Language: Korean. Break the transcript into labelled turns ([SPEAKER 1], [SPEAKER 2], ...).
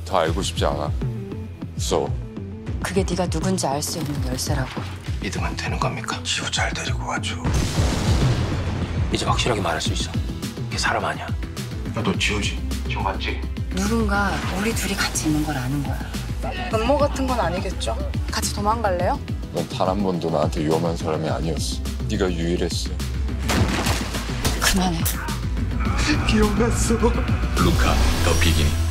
[SPEAKER 1] 더 알고 싶지 않아. 무서워.
[SPEAKER 2] 그게 네가 누군지 알 수 있는 열쇠라고.
[SPEAKER 3] 믿으면 되는 겁니까?
[SPEAKER 4] 지우 잘 데리고 와줘.
[SPEAKER 3] 이제 확실하게 말할 수 있어. 이게 사람 아니야.
[SPEAKER 4] 야, 너 지우지?
[SPEAKER 3] 지금 맞지?
[SPEAKER 2] 누군가 우리 둘이 같이 있는 걸 아는 거야.
[SPEAKER 5] 음모 같은 건 아니겠죠? 같이 도망갈래요?
[SPEAKER 1] 넌 단 한 번도 나한테 위험한 사람이 아니었어. 네가 유일했어.
[SPEAKER 2] 그만해.
[SPEAKER 4] 기억났어.
[SPEAKER 6] 루카 더 비기닝.